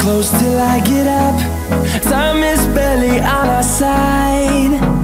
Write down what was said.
close till I get up. Time is barely on our side.